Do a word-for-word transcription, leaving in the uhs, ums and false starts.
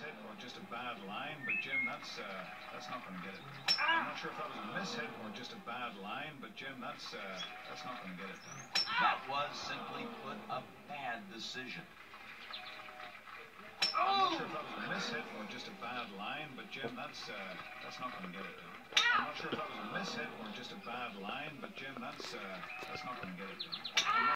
mishit or just a bad line, but Jim, that's uh, that's not going to get it. I'm not sure if that was a mishit or just a bad line, but Jim, that's uh, that's not going to get it. That was simply put a bad decision. I'm not sure if that was a mishit or just a bad line, but Jim, that's uh, that's not going to get it. I'm not sure if that was a mishit or just a bad line, but Jim, that's uh, that's not going to get it.